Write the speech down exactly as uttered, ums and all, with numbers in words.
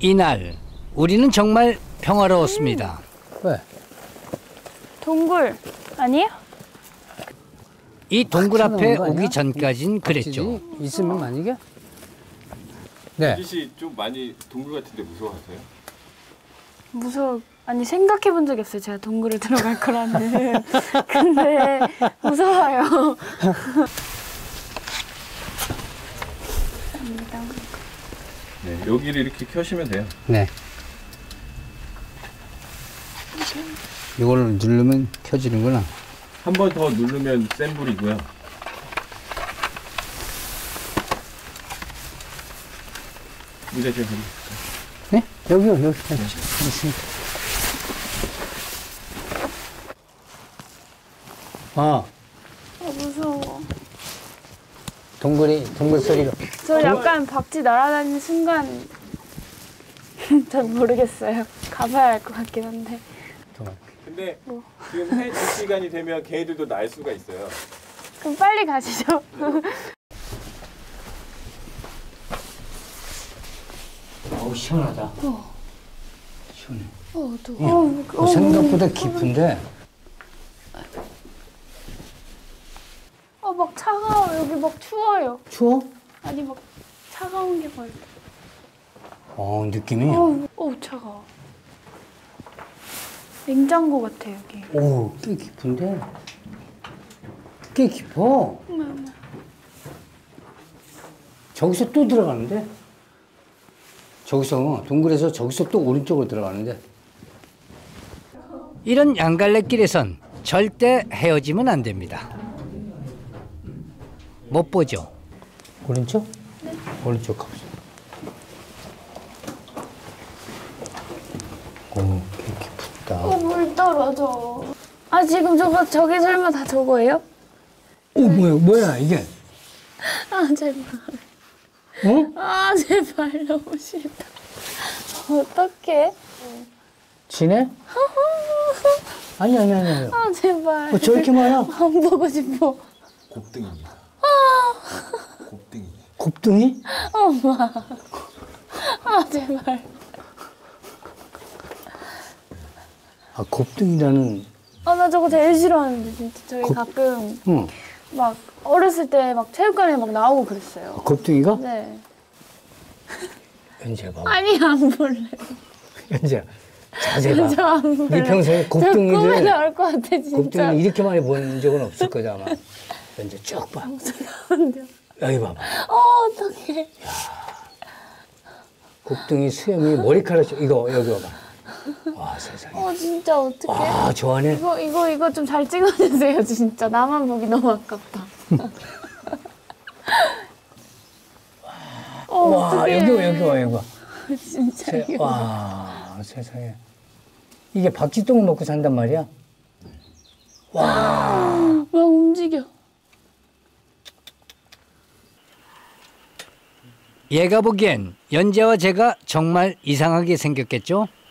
이날 우리는 정말 평화로웠습니다. 음. 왜? 동굴 아니에요? 이 동굴 아, 앞에 거 아니야? 오기 전까진 그랬죠. 있으면 만약에? 네. 유지 씨 좀 많이 동굴 같은데 무서워하세요? 무서워. 아니 생각해 본 적이 없어요. 제가 동굴에 들어갈 거라는. 근데 무서워요. 네, 여기를 이렇게 켜시면 돼요. 네. 이걸 누르면 켜지는구나. 한 번 더 누르면 센 불이고요. 의자 좀 가져주실까요? 네? 여기요, 여기. 네. 있습니다. 아, 아 무서워. 동굴이, 동굴 소리로. 저 약간 박쥐 날아다니는 순간 잘 모르겠어요. 가봐야 할 것 같긴 한데. 근데 뭐. 지금 해 질 시간이 되면 개들도 날 수가 있어요. 그럼 빨리 가시죠. 어우, 시원하다. 어. 시원해. 어, 어두워. 어, 어, 생각보다 깊은데. 어, 막 차가워. 여기 막 추워요. 추워? 아니, 막 차가운 게 보여. 어, 느낌이. 어, 어, 차가워. 냉장고 같아, 여기. 오, 꽤 깊은데. 꽤 깊어. 어머, 어머. 저기서 또 들어가는데? 저기서, 동굴에서 저기서 또 오른쪽으로 들어가는데. 이런 양갈래길에선 절대 헤어지면 안 됩니다. 못 보죠. 오른쪽? 네. 오른쪽 가보자. 오, 꽤 깊다. 어, 물 떨어져. 아, 지금 저거, 저게 설마 다 저거예요? 오, 뭐야, 뭐야, 이게? 아, 제발. 어? 아, 제발. 너무 싫다. 어떡해? 지네? 아니, 아니, 아니. 아니. 아, 제발. 어, 저렇게 많아? 안 보고 싶어. 곱등입니다. 곱등이. 곱등이? 엄마. 아, 제발. 아, 곱등이라는. 아, 나 저거 제일 싫어하는데, 진짜. 저희 곱- 가끔 응. 막 어렸을 때 막 체육관에 막 나오고 그랬어요. 곱등이가? 네. 연지야, 봐봐. 아니, 안 볼래. 연지야, 자세히 봐. 저 안 볼래. 네 평생에 저 꿈에 곱등이를, 나올 것 같아, 진짜. 곱등이를 이렇게 많이 본 적은 없을 거다, 아마. 연지야, 쭉 봐. 안 돼요. 여기 봐봐. 어, 어떡해. 곱등이 수염이 머리카락, 이거, 여기 봐봐. 와, 세상에. 어, 진짜 어떡해. 와, 저 안에. 이거, 이거, 이거 좀 잘 찍어주세요, 진짜. 나만 보기 너무 아깝다. 어, 와, 어떡해. 여기 와, 여기 와, 여기 와. 진짜. 세, 이거. 와, 세상에. 이게 박쥐똥을 먹고 산단 말이야? 와. 막 움직여. 얘가 보기엔 연재와 제가 정말 이상하게 생겼겠죠?